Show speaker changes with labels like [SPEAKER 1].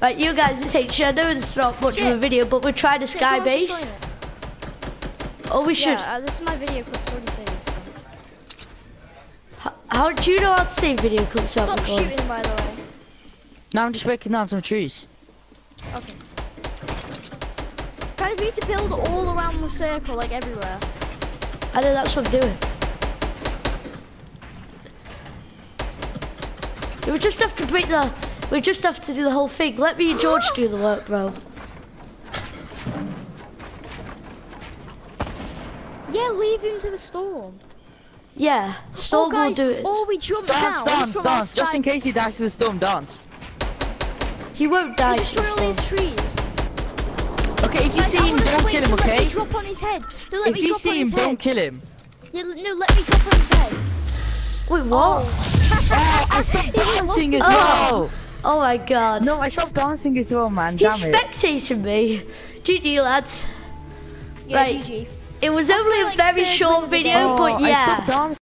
[SPEAKER 1] Right, you guys, it's H. I know it's not much of a video, but we're trying to sky base. Oh, we should.
[SPEAKER 2] Yeah, this is my video clip. Already saved.
[SPEAKER 1] How do you know how to save video clips?
[SPEAKER 2] Stop shooting, by the way.
[SPEAKER 3] No, I'm just breaking down some trees.
[SPEAKER 2] Okay. Kind of need to build all around the circle, like everywhere.
[SPEAKER 1] I know, that's what I'm doing. We just have to break the. We just have to do the whole thing. Let me and George do the work, bro.
[SPEAKER 2] Yeah, leave him to the storm.
[SPEAKER 1] Yeah, storm will do it.
[SPEAKER 2] Or we jump
[SPEAKER 3] Dance,
[SPEAKER 2] down.
[SPEAKER 3] dance. Just in case he dies to the storm, dance.
[SPEAKER 1] He won't die to the
[SPEAKER 2] destroy all
[SPEAKER 1] storm.
[SPEAKER 2] these trees.
[SPEAKER 3] Okay, if you see him, don't kill him,
[SPEAKER 2] Let me
[SPEAKER 3] okay?
[SPEAKER 2] drop on his head.
[SPEAKER 3] If you see him, don't kill him.
[SPEAKER 2] Yeah, no, let me drop on his head.
[SPEAKER 1] Wait, what?
[SPEAKER 3] Oh, I stopped dancing as well.
[SPEAKER 1] Oh my god.
[SPEAKER 3] No, I stopped dancing as well, man.
[SPEAKER 1] He
[SPEAKER 3] Damn it.
[SPEAKER 1] spectated me. GG, lads.
[SPEAKER 2] Yeah,
[SPEAKER 1] Right.
[SPEAKER 2] GG.
[SPEAKER 1] It was only a
[SPEAKER 2] like
[SPEAKER 1] very
[SPEAKER 2] third
[SPEAKER 1] short
[SPEAKER 2] win of the
[SPEAKER 1] video,
[SPEAKER 2] day.
[SPEAKER 1] but
[SPEAKER 3] I
[SPEAKER 1] yeah.
[SPEAKER 3] stopped dancing.